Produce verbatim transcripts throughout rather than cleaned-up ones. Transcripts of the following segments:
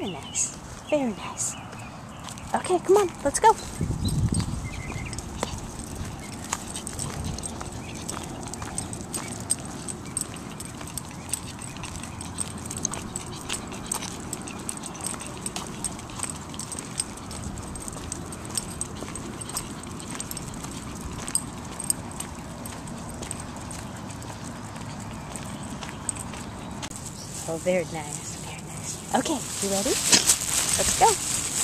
Very nice. Very nice. Okay, come on, let's go. Oh, very nice, very nice. Okay, you ready? Let's go.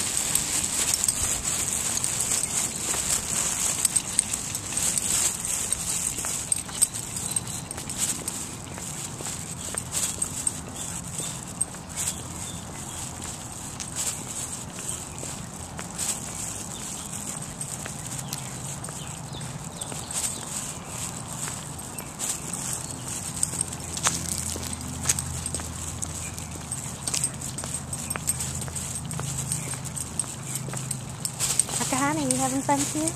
Akahana, you having fun here?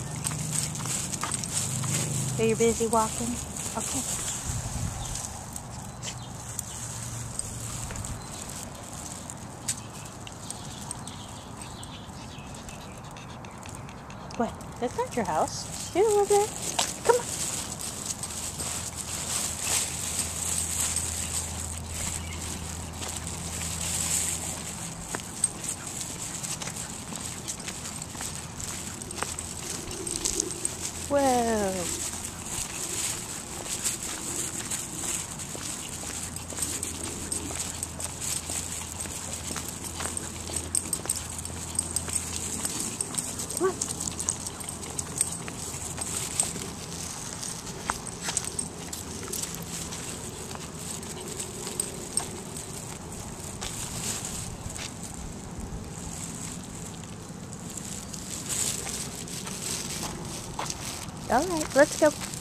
Are you busy walking? Okay. What? That's not your house. You don't live there. Come on. Whoa. Come on. All right, let's go.